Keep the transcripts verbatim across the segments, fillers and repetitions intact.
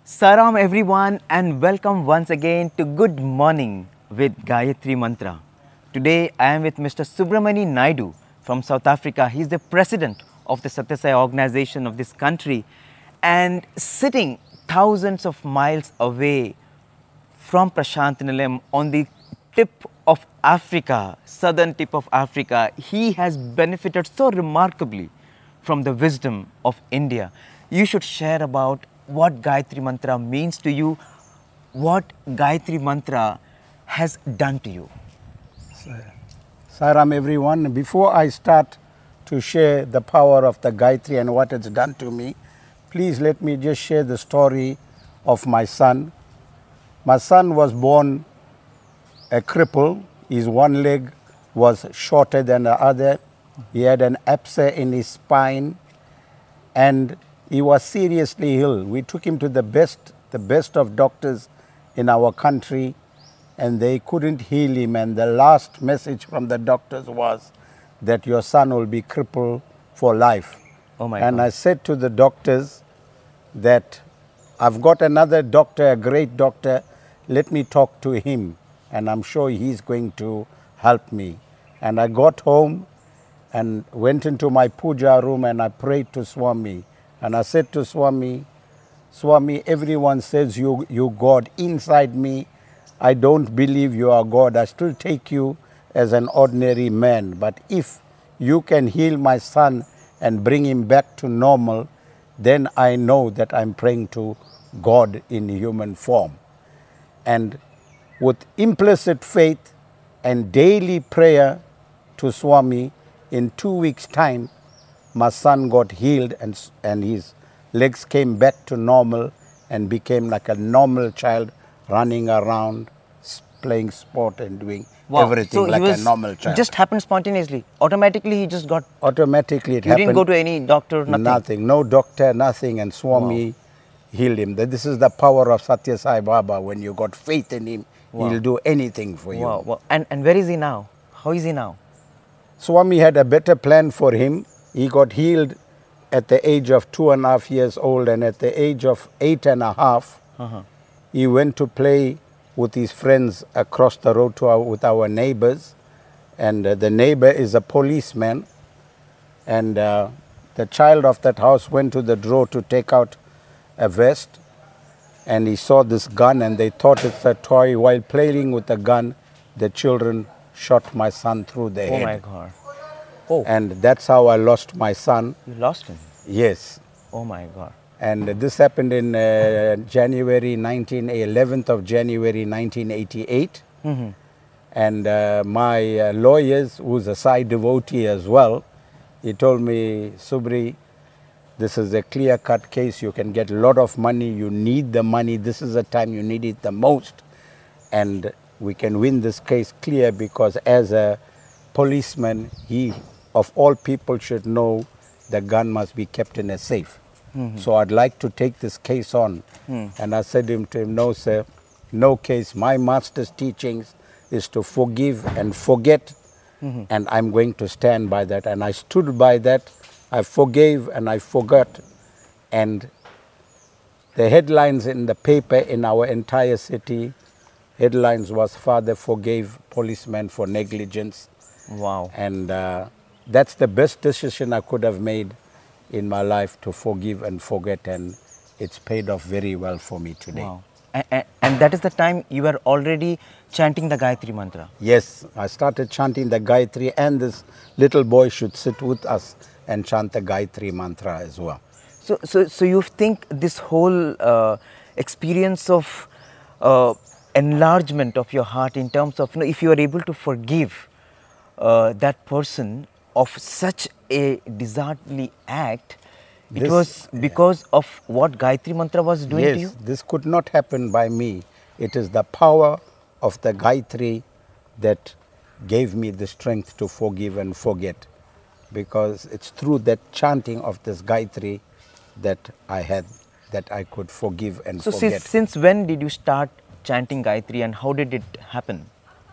Saram everyone and welcome once again to Good Morning with Gayatri Mantra. Today I am with Mister Subramani Naidu from South Africa. He is the president of the Satya Sai organization of this country and sitting thousands of miles away from Prashant Nilayam on the tip of Africa, southern tip of Africa. He has benefited so remarkably from the wisdom of India. You should share about what Gayatri Mantra means to you, what Gayatri Mantra has done to you. Saram everyone, before I start to share the power of the Gayatri and what it's done to me, please let me just share the story of my son. My son was born a cripple. His one leg was shorter than the other. He had an abscess in his spine and he was seriously ill. We took him to the best, the best of doctors in our country and they couldn't heal him, and the last message from the doctors was that your son will be crippled for life. Oh my and God. I said to the doctors that I've got another doctor, a great doctor, let me talk to him and I'm sure he's going to help me. And I got home and went into my puja room and I prayed to Swami. And I said to Swami, Swami, everyone says you, you God. Inside me, I don't believe you are God. I still take you as an ordinary man. But if you can heal my son and bring him back to normal, then I know that I'm praying to God in human form. And with implicit faith and daily prayer to Swami, in two weeks' time, my son got healed and, and his legs came back to normal and became like a normal child, running around, playing sport and doing Wow. everything So like he was, a normal child. It just happened spontaneously. Automatically he just got, Automatically it you happened. didn't go to any doctor, nothing. Nothing, no doctor, nothing, and Swami Wow. healed him. This is the power of Satya Sai Baba. When you got faith in him, Wow. he'll do anything for you. Wow, wow. And, and where is he now? How is he now? Swami had a better plan for him. He got healed at the age of two and a half years old, and at the age of eight and a half, Uh-huh. he went to play with his friends across the road to our, with our neighbors. And uh, the neighbor is a policeman. And uh, the child of that house went to the drawer to take out a vest. And he saw this gun and they thought it's a toy. While playing with the gun, the children shot my son through the Oh head. my God. Oh, And that's how I lost my son. you lost him. Yes. Oh my God. And this happened in uh, January nineteen, eleventh of January nineteen eighty-eight. Mm-hmm. And uh, my uh, lawyers, who's a Sai devotee as well, he told me, Subri, this is a clear-cut case. You can get a lot of money. You need the money. This is the time you need it the most. And we can win this case clear because as a policeman, he, of all people, should know the gun must be kept in a safe. Mm-hmm. So I'd like to take this case on. Mm. And I said to him, to him, no, sir, no case. My master's teachings is to forgive and forget. Mm-hmm. And I'm going to stand by that. And I stood by that. I forgave and I forgot. And the headlines in the paper in our entire city, headlines was Father forgave policeman for negligence. Wow. And uh, that's the best decision I could have made in my life, to forgive and forget, and it's paid off very well for me today. Wow. And, and, and that is the time you were already chanting the Gayatri Mantra. Yes, I started chanting the Gayatri, and this little boy should sit with us and chant the Gayatri Mantra as well. So, so, so you think this whole uh, experience of uh, enlargement of your heart in terms of, you know, if you are able to forgive uh, that person of such a disastrous act, it This- was because of what Gayatri Mantra was doing Yes, to you? this could not happen by me. It is the power of the Gayatri that gave me the strength to forgive and forget, because it's through that chanting of this Gayatri that I had, that I could forgive and So forget. since, since when did you start chanting Gayatri and how did it happen?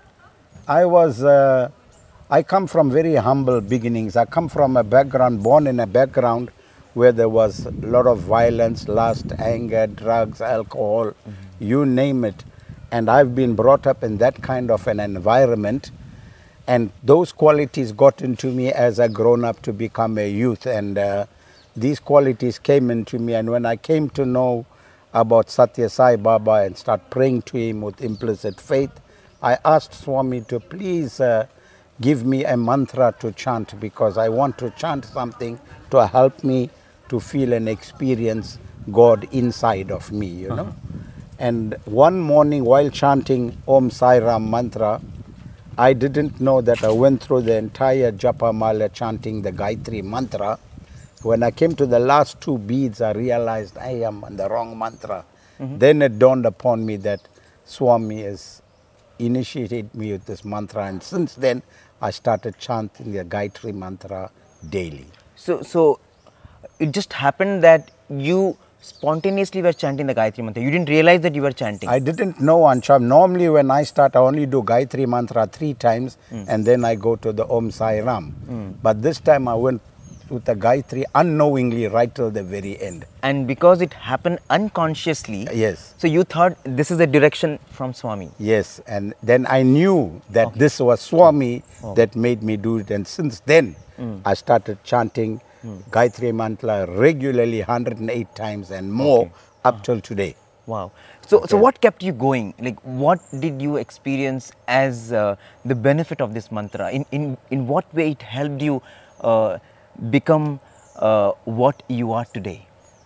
I was, uh, I come from very humble beginnings. I come from a background, born in a background where there was a lot of violence, lust, anger, drugs, alcohol, mm-hmm. you name it. And I've been brought up in that kind of an environment, and those qualities got into me as I grown up to become a youth, and uh, these qualities came into me. And when I came to know about Satya Sai Baba and start praying to him with implicit faith, I asked Swami to please uh, give me a mantra to chant, because I want to chant something to help me to feel and experience God inside of me, you know. Uh-huh. And one morning while chanting Om Sai Ram mantra, I didn't know that I went through the entire Japa Mala chanting the Gayatri mantra. When I came to the last two beads, I realized I am on the wrong mantra. Mm-hmm. Then it dawned upon me that Swami has initiated me with this mantra, and since then I started chanting the Gayatri mantra daily. So, so it just happened that you spontaneously were chanting the Gayatri mantra. You didn't realize that you were chanting. I didn't know, Ansham. Normally when I start, I only do Gayatri mantra three times mm. and then I go to the Om Sai Ram. Mm. But this time I went with the Gayatri unknowingly right till the very end. And because it happened unconsciously, yes. So you thought this is the direction from Swami. Yes, and then I knew that okay. this was Swami oh. that made me do it, and since then mm. I started chanting mm. Gayatri mantra regularly one hundred eight times and more okay. up oh. till today. Wow. So, okay. so what kept you going? Like, what did you experience as uh, the benefit of this mantra? In, in, in what way it helped you uh, become uh, what you are today?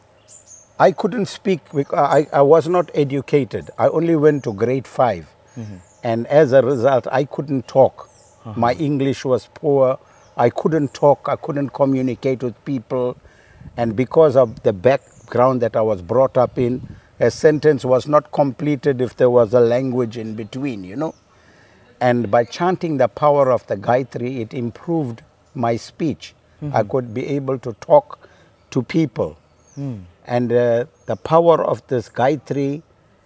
I couldn't speak because I, I was not educated. I only went to grade five. Mm-hmm. And as a result, I couldn't talk. Uh-huh. My English was poor. I couldn't talk. I couldn't communicate with people. And because of the background that I was brought up in, a sentence was not completed if there was a language in between, you know. And by chanting the power of the Gayatri, it improved my speech. Mm-hmm. I could be able to talk to people. Mm. And uh, the power of this Gayatri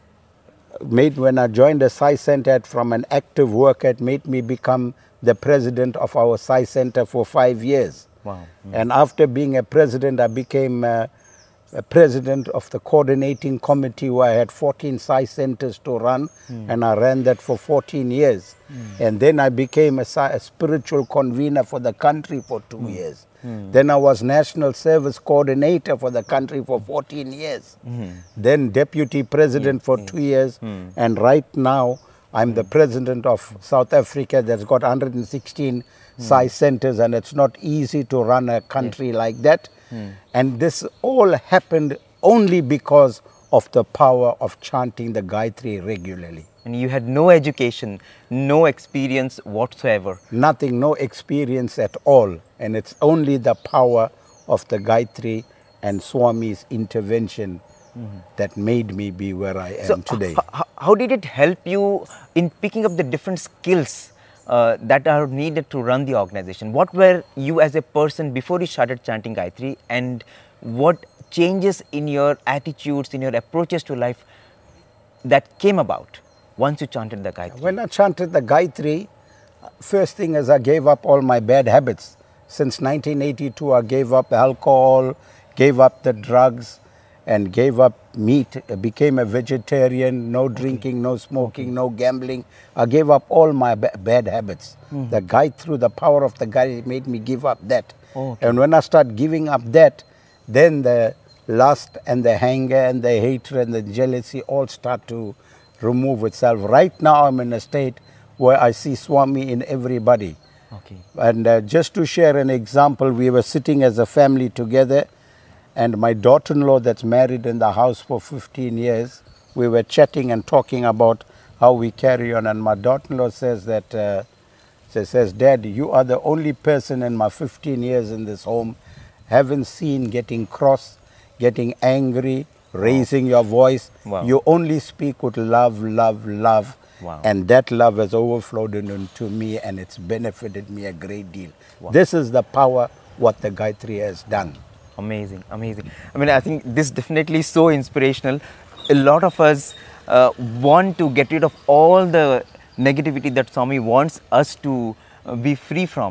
made, when I joined the Sai Center from an active worker, it made me become the president of our Sai Center for five years. Wow. Mm. And after being a president, I became uh, a president of the coordinating committee, where I had fourteen Sai Centers to run, mm. and I ran that for fourteen years. Mm. And then I became a, a spiritual convener for the country for two mm. years. Mm. Then I was National Service Coordinator for the country for fourteen years. Mm. Then Deputy President yeah, for yeah. two years. Mm. And right now, I'm mm. the President of South Africa that's got one hundred sixteen mm. Sai Centers, and it's not easy to run a country yeah. like that. Mm. And this all happened only because of the power of chanting the Gayatri regularly. And you had no education, no experience whatsoever? Nothing, no experience at all. And it's only the power of the Gayatri and Swami's intervention mm-hmm. that made me be where I am so today. How did it help you in picking up the different skills uh, that are needed to run the organization? What were you as a person before you started chanting Gayatri, and what changes in your attitudes, in your approaches to life that came about once you chanted the Gayatri? When I chanted the Gayatri, first thing is I gave up all my bad habits. Since nineteen eighty-two, I gave up alcohol, gave up the drugs, and gave up meat. I became a vegetarian, no drinking, okay. no smoking, okay. no gambling. I gave up all my ba bad habits. Mm. The Gayatri, the power of the Gayatri made me give up that. Okay. And when I start giving up that, then the lust and the anger and the hatred and the jealousy all start to remove itself. Right now I'm in a state where I see Swami in everybody. Okay. And uh, just to share an example, we were sitting as a family together, and my daughter-in-law that's married in the house for fifteen years, we were chatting and talking about how we carry on, and my daughter-in-law says that, uh, she says, Dad, you are the only person in my fifteen years in this home haven't seen getting cross, getting angry, raising wow. your voice. Wow. You only speak with love, love, love. Wow. And that love has overflowed into me, and it's benefited me a great deal. Wow. This is the power what the Gayatri has done. Amazing, amazing. I mean, I think this definitely is so inspirational. A lot of us uh, want to get rid of all the negativity that Swami wants us to uh, be free from.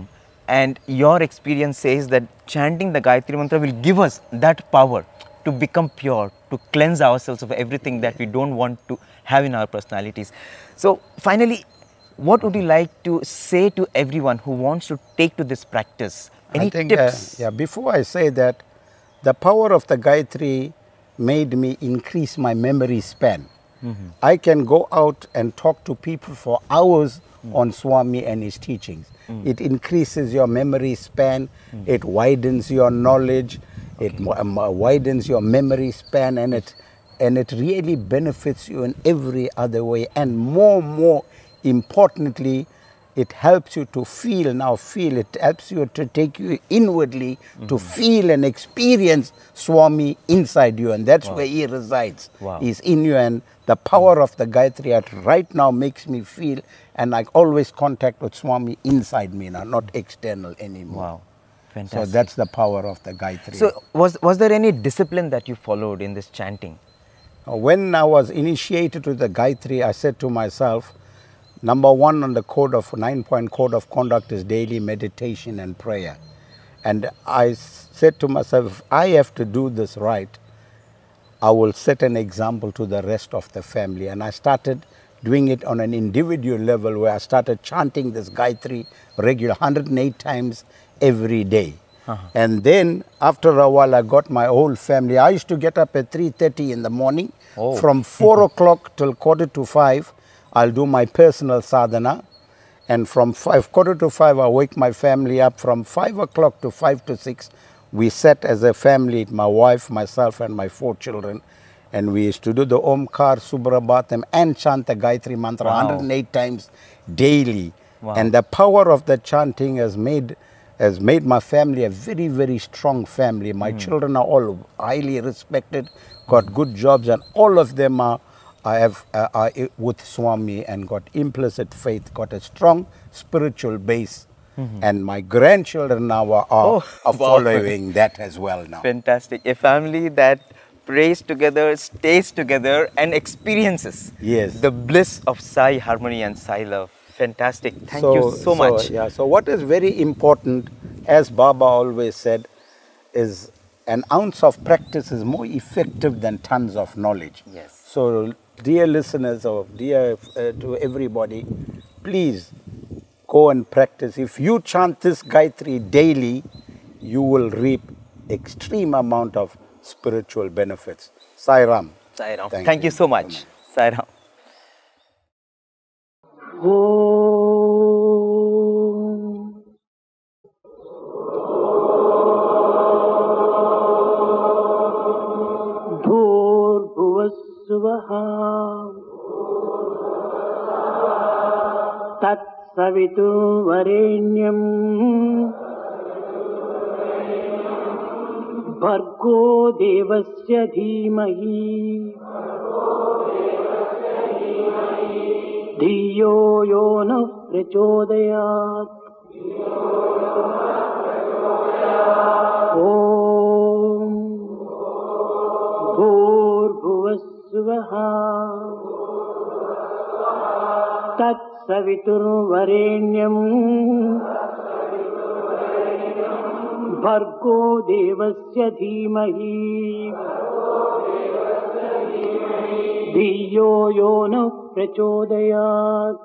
and your experience says that chanting the Gayatri Mantra will give us that power to become pure, to cleanse ourselves of everything that we don't want to have in our personalities. So finally, what would you like to say to everyone who wants to take to this practice? Any I think, tips? Uh, yeah, before I say that, the power of the Gayatri made me increase my memory span. Mm-hmm. I can go out and talk to people for hours mm. on Swami and his teachings. Mm. It increases your memory span, mm. it widens your knowledge, okay. it um, widens your memory span, and it, and it really benefits you in every other way. And more, more importantly, it helps you to feel, now feel, it helps you to take you inwardly mm-hmm. to feel and experience Swami inside you, and that's wow. where he resides. Wow. He's in you, and the power of the Gayatri right now makes me feel, and I always contact with Swami inside me now, not external anymore. Wow, fantastic. So that's the power of the Gayatri. So was, was there any discipline that you followed in this chanting? When I was initiated to the Gayatri, I said to myself, number one on the code of nine-point code of conduct is daily meditation and prayer. And I said to myself, if I have to do this right, I will set an example to the rest of the family. And I started doing it on an individual level, where I started chanting this Gayatri regular one hundred eight times every day. Uh-huh. And then after a while, I got my whole family. I used to get up at three thirty in the morning. Oh. From four o'clock till quarter to five, I'll do my personal sadhana, and from five, quarter to five, I wake my family up. From five o'clock to five to six, we sat as a family, my wife, myself, and my four children, and we used to do the Omkar, Suprabhatam, and chant the Gayatri Mantra wow. one hundred eight times daily. Wow. And the power of the chanting has made has made my family a very, very strong family. My mm. children are all highly respected, got mm. good jobs, and all of them are I have uh, are with Swami and got implicit faith, got a strong spiritual base. Mm-hmm. And my grandchildren now are, are, oh, are wow. following that as well now. Fantastic. A family that prays together, stays together, and experiences yes. the bliss of Sai harmony and Sai love. Fantastic. Thank so, you so, so much. Yeah. So what is very important, as Baba always said, is an ounce of practice is more effective than tons of knowledge. Yes. So dear listeners, or dear uh, to everybody, please go and practice. If you chant this Gayatri daily, you will reap extreme amount of spiritual benefits. Sai Ram. Sai Ram. Thank, Thank you. you so much. Sai Ram. Saviturvarenyam Bhargo Devasya Dhimahi Dhiyo Yona Prachodayat Om Bhurbhuvasvaha Tat Saviturvarenyam Bhargo Devasya Dhimahi Dhiyo Yona Prachodayat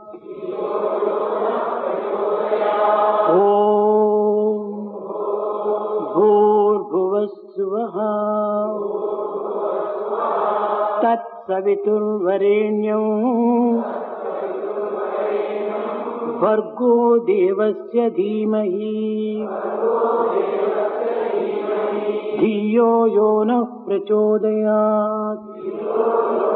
Om Bhurbhuvasvaha Tat Saviturvarenyam Bhargo Devasya Dhimahi Dhiyo Yona Prachodayat